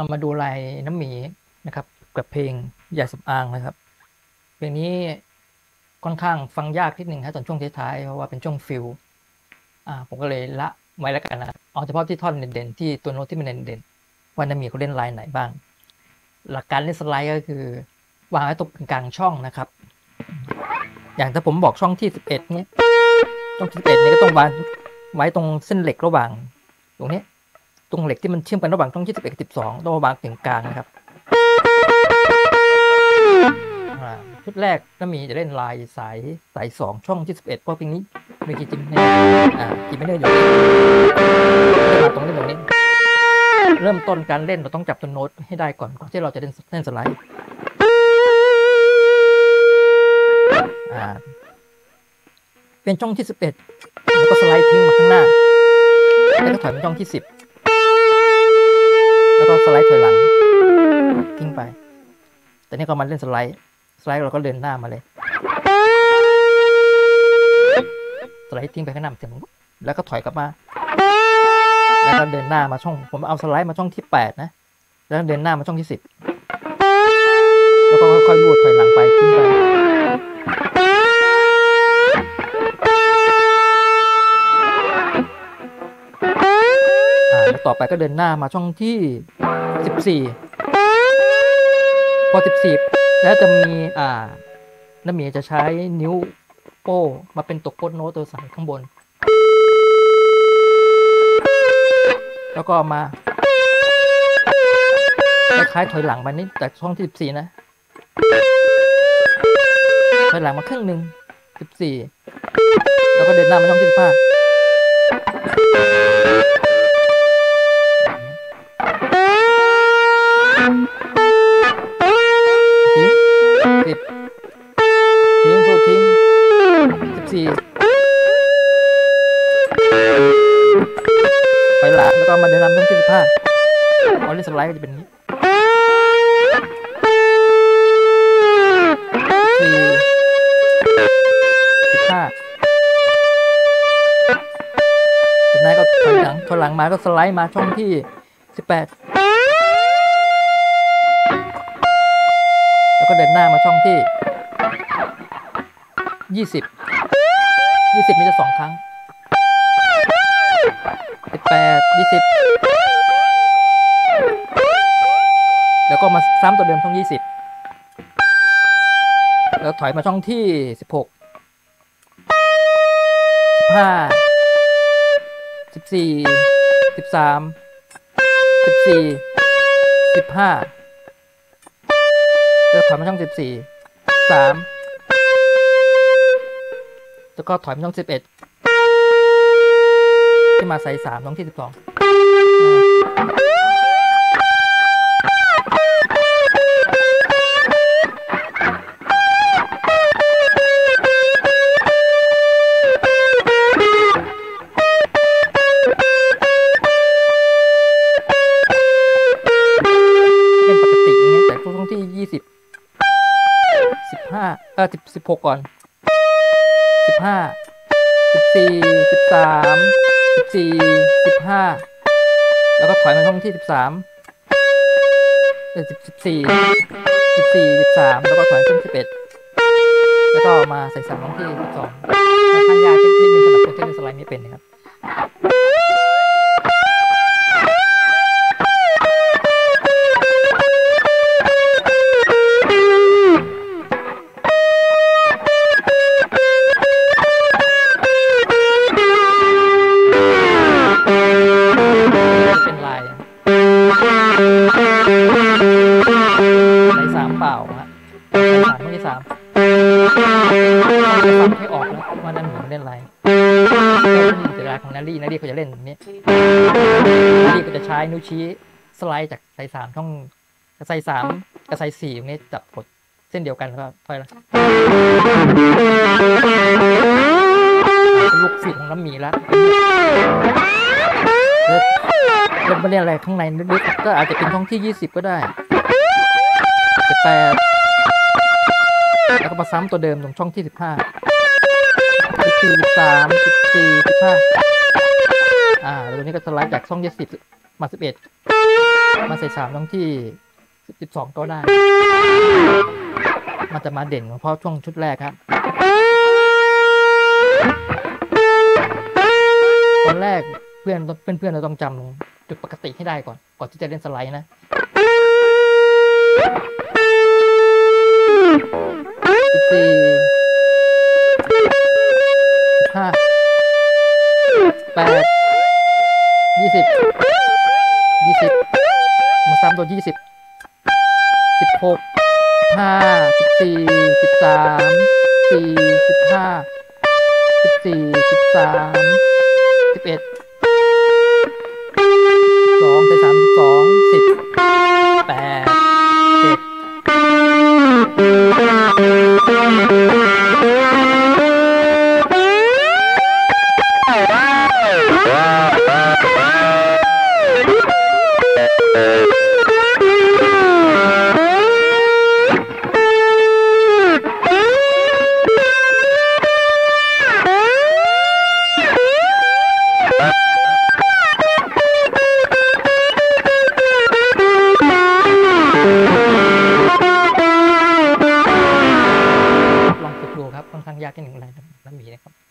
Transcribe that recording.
มาดูลายน้ำหมีนะครับกับเพลงยาสำอางนะครับเพลงนี้ค่อนข้างฟังยากนิดหนึ่งตอนช่วงท้ายๆเพราะว่าเป็นช่วงฟิลผมก็เลยละไว้แล้วกันนะเอาเฉพาะที่ท่อนเด่นๆที่ตัวโน้ตที่มันเด่นๆว่าน้ำหมีเขาเล่นลายไหนบ้างหลักการเล่นสไลด์ก็คือวางไว้ตรงกลางช่องนะครับอย่างถ้าผมบอกช่องที่11เนี้ยช่องที่11นี้ก็ต้องวางไว้ตรงเส้นเหล็กระหว่างตรงนี้ตรงเหล็กที่มันเชื่อมกันระหว่างช่องที่11กับ12ต้องวางถึงกลางนะครับชุดแรกก็มีจะเล่นลายสาย2ช่องที่11เพราะเพลงนี้มีกี่จิมเนี่ยจิมไม่ได้อยู่มาตรงนี้เริ่มต้นการเล่นเราต้องจับตัวโน้ตให้ได้ก่อนที่เราจะเล่นสไลด์เป็นช่องที่11แล้วก็สไลด์ทิ้งมาข้างหน้าแล้วก็ถอยเป็นช่องที่10แล้วก็สไลด์ถอยหลังทิ้งไปแต่นี่ก็มาเล่นสไลด์เราก็เดินหน้ามาเลยสไลด์ทิ้งไปข้างหน้าถึงแล้วก็ถอยกลับมาแล้วก็เดินหน้ามาช่องผมเอาสไลด์มาช่องที่8นะแล้วเดินหน้ามาช่องที่10แล้วก็ค่อยๆลูดถอยหลังไปทิ้งไปแล้วต่อไปก็เดินหน้ามาช่องที่14พอ14แล้วจะมีน้ำหมีจะใช้นิ้วโป้มาเป็นตัวโค้ดโน้ตตัวใส่ข้างบนแล้วก็มาคล้ายๆถอยหลังไปนิดจากช่องที่14นะถอยหลังมาครึ่งหนึ่ง14แล้วก็เดินหน้ามาช่องที่15ทิ้ง14ไปหลังแล้วก็มาเดินนำช่องที่15เอาเล่นสไลด์ก็จะเป็นนี้15จากนั้นก็ถอยหลังมาก็สไลด์มาช่องที่18แล้วก็เดินหน้ามาช่องที่20มีจะ2ครั้ง18 20แล้วก็มาซ้ำตัวเดิมช่อง20แล้วถอยมาช่องที่16 15 14 13 14 15แล้วถอยมาช่อง14 3แล้วก็ถอยมาช่อง11ที่มาใส่3ช่องที่12เป็นปกติอย่างเงี้ยแต่ช่วงที่20 15 16ก่อน15 14 13 14 15แล้วก็ถอยมาช่องที่13 14 13แล้วก็ถอยช่อง11แล้วก็มาใส่3ช่องที่12ค่อนข้างยากนิดนึงสำหรับคนที่เล่นสไลด์ไม่เป็นนะครับให้ออกแล้วว่านั่นเหมือนเล่นอะไรแต่ลายของนารีเขาจะเล่นแบบนี้นารีก็จะใช้นิ้วชี้สไลด์จากไซส์3ช่องไซส์3กับไซส์4ตรงนี้จับกดเส้นเดียวกันแล้วก็ค่อยละลูกศิษย์ของน้ำหมีแล้วมาเล่นอะไรข้างในลึกๆก็อาจจะเป็นช่องที่20ก็ได้18แล้วก็มาซ้ำตัวเดิมตรงช่องที่15 14 13 14 15แล้วตัวนี้ก็สไลด์จากช่อง20มา11 มาใส่3ตรงที่12ก็ได้มันจะมาเด่นเพราะช่วงชุดแรกครับตอนแรกเพื่อนเราต้องจำจุดปกติให้ได้ก่อนที่จะเล่นสไลด์นะ14 15 8 20มาซ้ำตัว20 16 15 14 13 4 15 14 13 11 2ใส่32 10 8 ลองฝึกดูครับค่อนข้างยากที่หนึ่งอะไรนั่นมีนะครับ